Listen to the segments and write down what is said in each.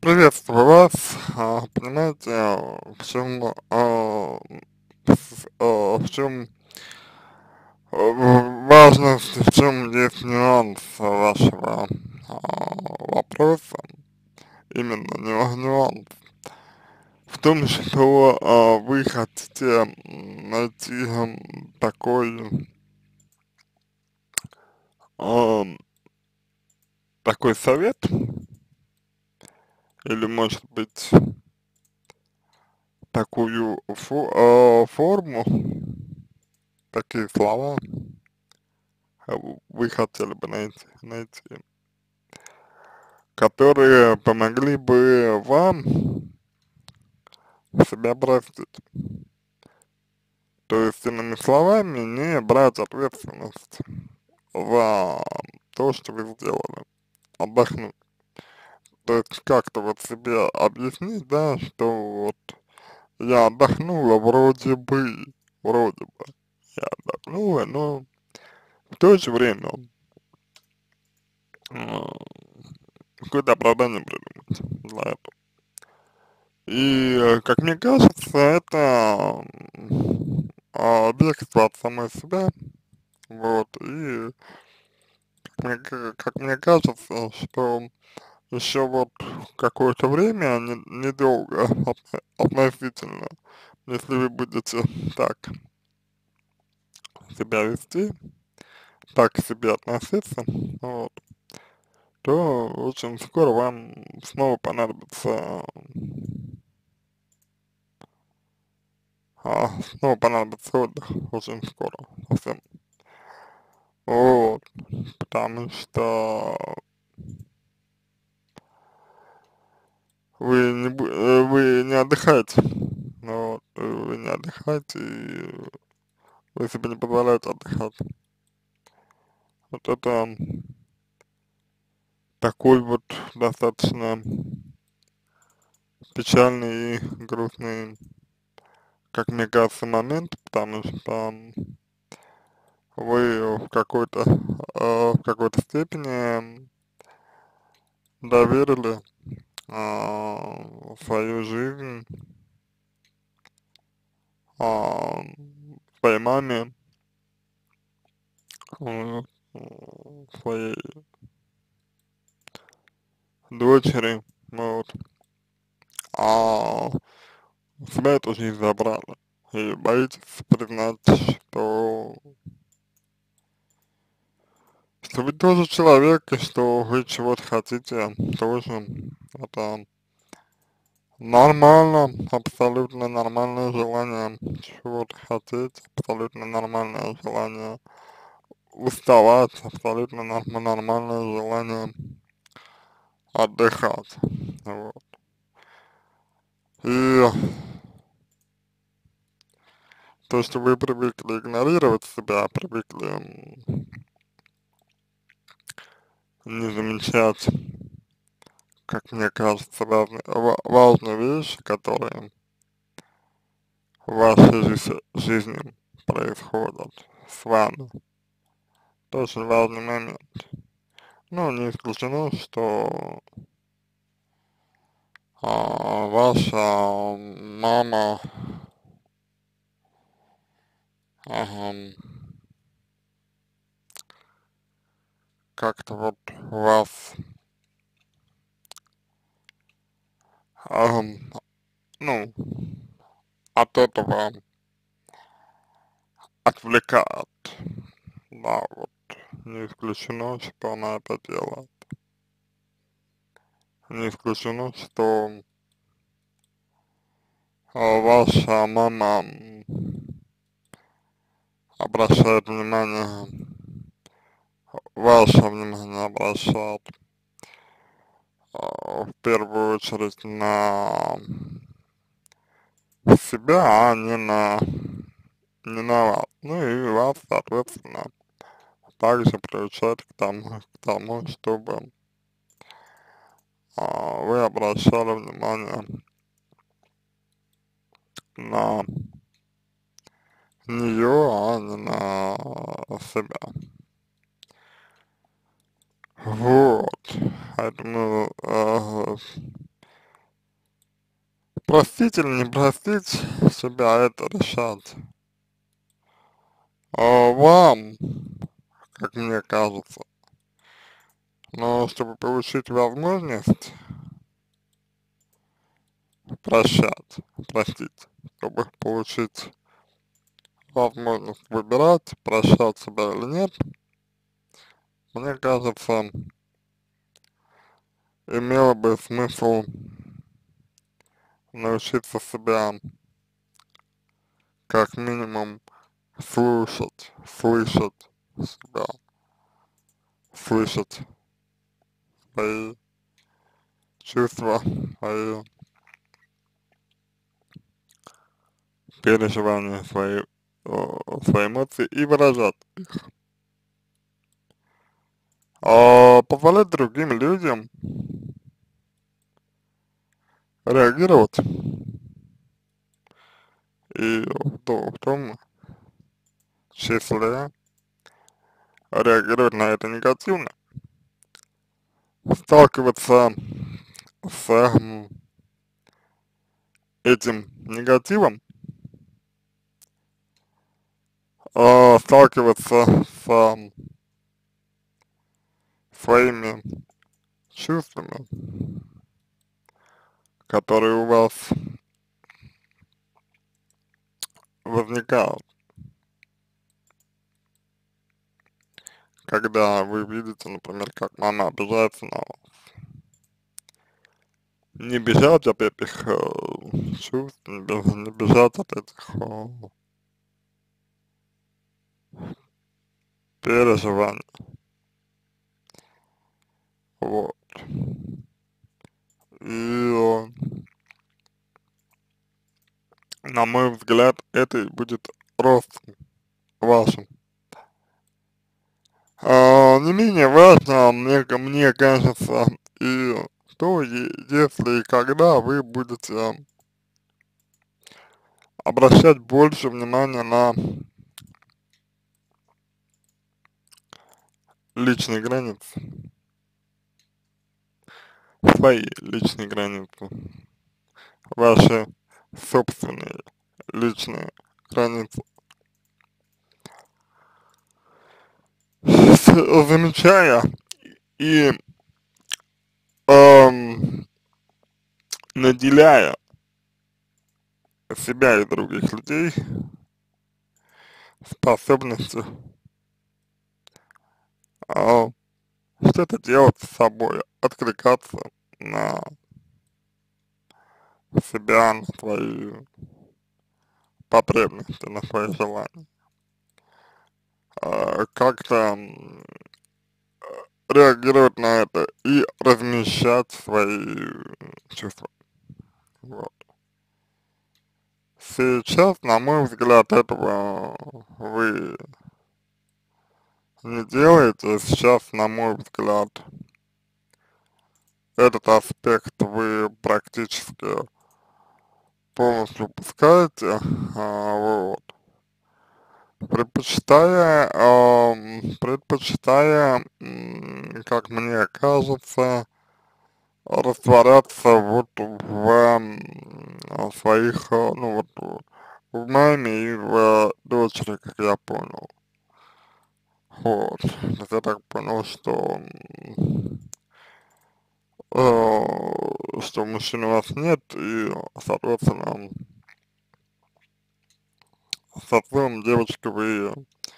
Приветствую вас. Понимаете, в чем важность, в чем есть нюанс вашего вопроса, именно нюанс в том, что вы хотите найти ам, такой совет, или может быть такую форму, такие слова вы хотели бы найти, которые помогли бы вам себя простить. То есть, иными словами, не брать ответственность за то, что вы сделали, отдохнуть. То есть, как-то вот себе объяснить, да, что вот я отдохнула вроде бы, я отдохнула, но в то же время какое-то оправдание придумать для этого. И, как мне кажется, это бегство от самой себя, вот, и как мне кажется, что еще вот какое-то время, недолго относительно, если вы будете так себя вести, так к себе относиться, вот, то очень скоро вам снова понадобится отдых, очень скоро, совсем. Вот, потому что вы не отдыхаете, вот, вы не отдыхаете, и вы себе не позволяете отдыхать. Вот это такой вот достаточно печальный и грустный, как мне кажется, момент, потому что вы в какой-то степени доверили свою жизнь а, своей маме, э, своей дочери, вот, а себя эту жизнь забрали. И боитесь признать, что вы тоже человек, и что вы чего-то хотите тоже. Это нормально, абсолютно нормальное желание чего-то хотеть, абсолютно нормальное желание уставать, абсолютно нормальное желание отдыхать. Вот. И то, что вы привыкли игнорировать себя, привыкли не замечать, как мне кажется, важные вещи, которые в вашей жизни происходят с вами. Это очень важный момент. Ну, не исключено, что ваша мама ага, как-то вот вас, ага, ну, от этого отвлекает. Да, вот не исключено, что она это делает. Не исключено, что ваша мама обращает внимание, ваше внимание обращает в первую очередь на себя, а не на вас. Ну и вас, соответственно, также приучать к тому, чтобы вы обращали внимание на нее, а не на себя. Вот. Поэтому простить или не простить себя, это решать вам, как мне кажется. Но чтобы получить возможность прощать, простить, чтобы получить возможность выбирать, прощать себя или нет, мне кажется, имело бы смысл научиться себя как минимум слышать себя, слышать свои чувства, свои переживания, свои эмоции и выражать. Позволять другим людям реагировать и в том числе реагировать на это негативно, сталкиваться с этим негативом, сталкиваться с своими чувствами, которые у вас возникают, когда вы видите, например, как мама обижается на вас. Не бежать от этих чувств, не бежать от этих переживаний, вот. И, на мой взгляд, это и будет рост вашим. Не менее важно, мне кажется, и то, если и когда вы будете обращать больше внимания на личные границы, свои личные границы, ваши собственные личные границы, замечая и эм, наделяя себя и других людей способностью а, что-то делать с собой, откликаться на себя, на свои потребности, на свои желания. Как-то реагировать на это и размещать свои чувства. Вот. Сейчас, на мой взгляд, этого вы не делаете. Сейчас, на мой взгляд, этот аспект вы практически полностью упускаете, вот, предпочитая, как мне кажется, растворяться вот в своих, ну вот, в маме и в дочери, как я понял. Вот, то есть я так понял, что мужчины у вас нет, и, соответственно, с отцом девочки вы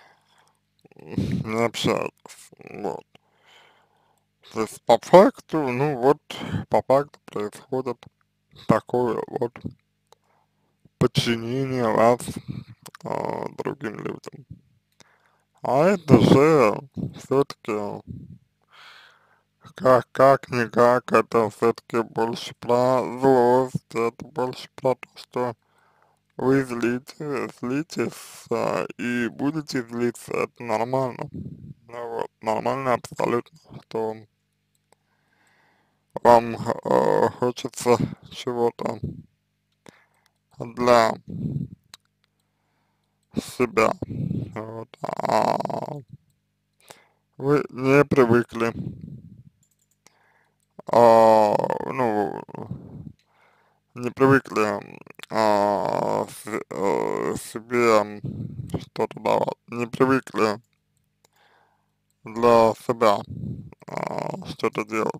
не общаетесь, вот. То есть по факту, ну вот, по факту происходит такое вот подчинение вас другим людям. А это же все-таки как-никак, это все-таки больше про злость, это больше про то, что вы злитесь, и будете злиться, это нормально. Ну вот, нормально абсолютно, что вам хочется чего-то для себя, вот, вы не привыкли, ну, не привыкли себе что-то давать, не привыкли для себя что-то делать,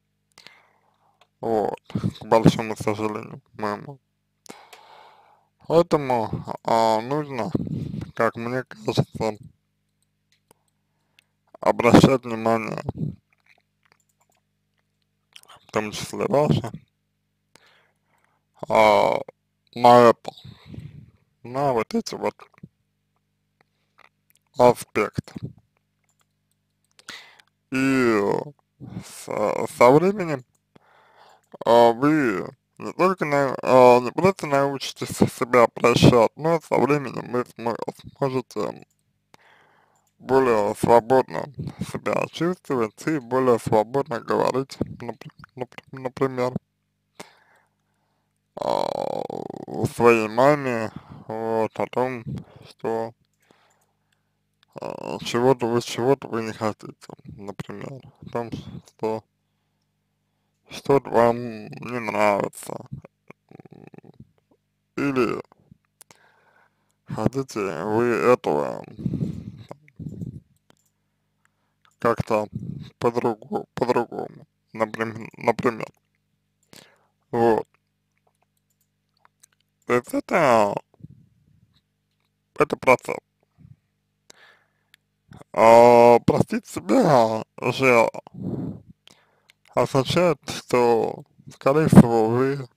вот, к большому сожалению, моему. Поэтому нужно, как мне кажется, обращать внимание, в том числе ваше, а, на это, на вот эти вот аспекты. И со временем вы не только не просто научитесь себя прощать, но со временем вы сможете более свободно себя чувствовать и более свободно говорить, например, своей маме вот о том, что чего-то вы не хотите, например, о том, что что-то вам не нравится, или хотите вы этого как-то по-другому, например, вот. То есть это процесс. Простить себя же означает, что, скорее всего, вы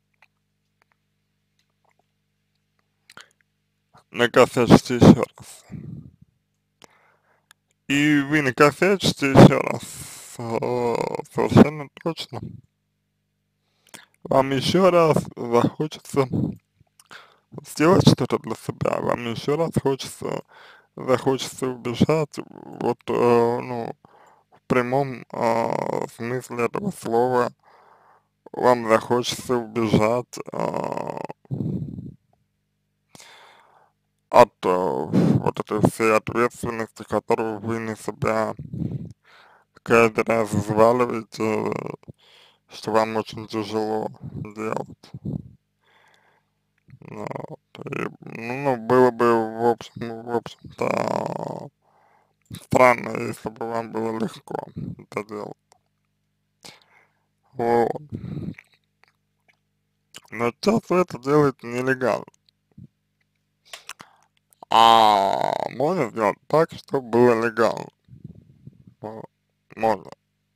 накосячите еще раз. И вы накосячите еще раз, совершенно точно. Вам еще раз захочется сделать что-то для себя, вам еще раз захочется убежать, вот, ну, в прямом смысле этого слова, вам захочется убежать от вот этой всей ответственности, которую вы на себя каждый раз взваливаете, что вам очень тяжело делать. Ну, вот, и, ну, было бы, в общем-то, странно, если бы вам было легко это делать. Вот. Но часто это делается нелегально. Можно сделать так, чтобы было легально. Вот. Можно.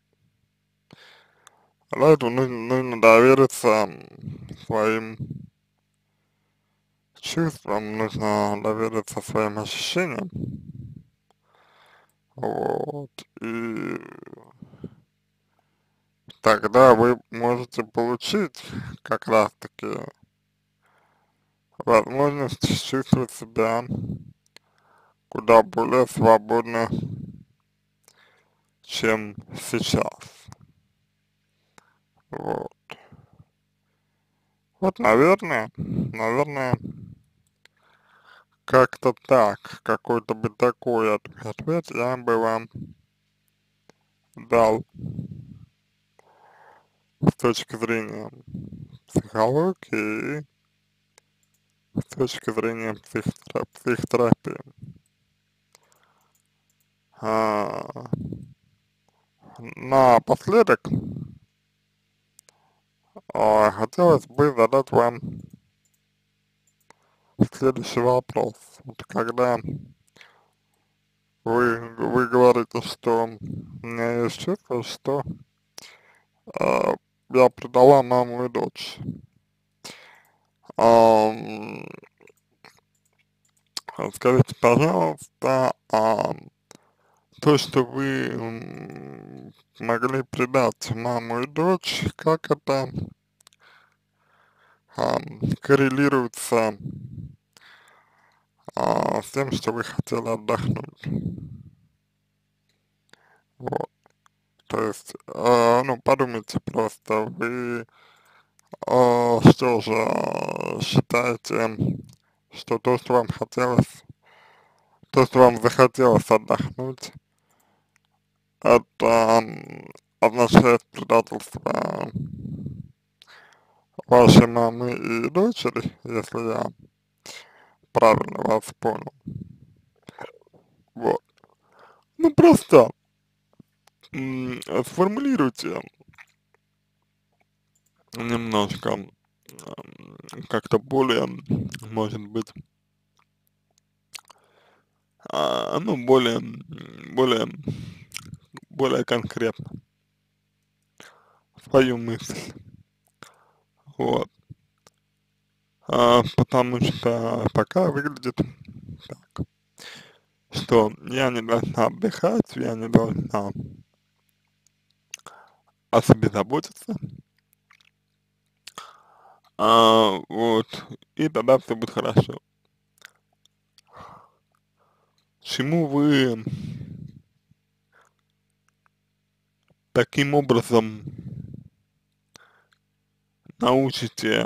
Для этого нужно довериться своим чувствам, нужно довериться своим ощущениям. Вот. И тогда вы можете получить как раз-таки возможность чувствовать себя куда более свободно, чем сейчас. Вот. Вот, наверное, как-то так, какой-то бы такой ответ я бы вам дал с точки зрения психологии и с точки зрения психотерапии. А, Напоследок, хотелось бы задать вам следующий вопрос. Вот когда вы говорите, что у меня есть чувство, что а, я предала маму и дочь. Ам, Скажите, пожалуйста, то, что вы могли предать маму и дочь, как это коррелируется с тем, что вы хотели отдохнуть? Вот. То есть, ну, подумайте просто, вы что же считаете, что то, что вам захотелось отдохнуть, это означает предательство вашей мамы и дочери, если я правильно вас понял. Вот. Ну, просто сформулируйте немножко, как-то более, может быть, ну, более, более конкретно свою мысль. Вот. Потому что пока выглядит так, что я не должна отдыхать, я не должна о себе заботиться, вот, и тогда все будет хорошо. Чему вы таким образом научите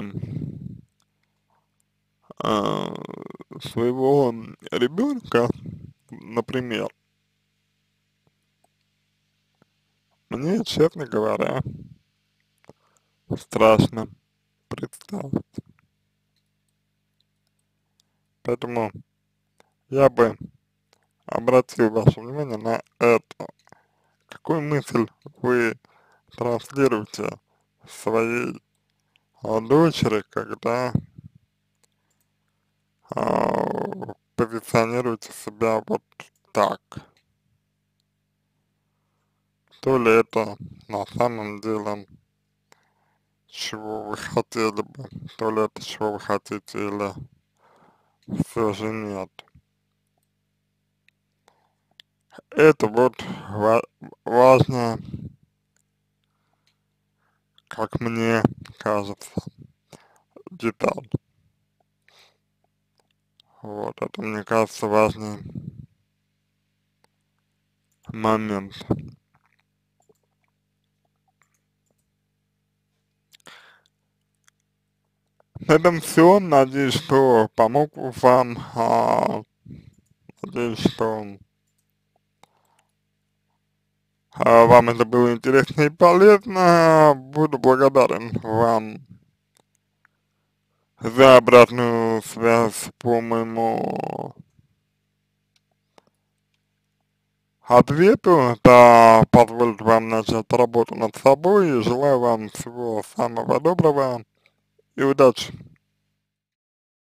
а, своего ребенка, например, мне, честно говоря, страшно представить. Поэтому я бы обратил ваше внимание на это. Какую мысль вы транслируете своей дочери, когда позиционируете себя вот так? То ли это на самом деле, чего вы хотели бы, то ли это чего вы хотите, или все же нет. Это вот важно, как мне кажется, деталь. Вот, это, мне кажется, важный момент. На этом все. Надеюсь, что помог вам. Надеюсь, что вам это было интересно и полезно. Буду благодарен вам за обратную связь по моему ответу. Это позволит вам начать работу над собой. И желаю вам всего самого доброго и удачи.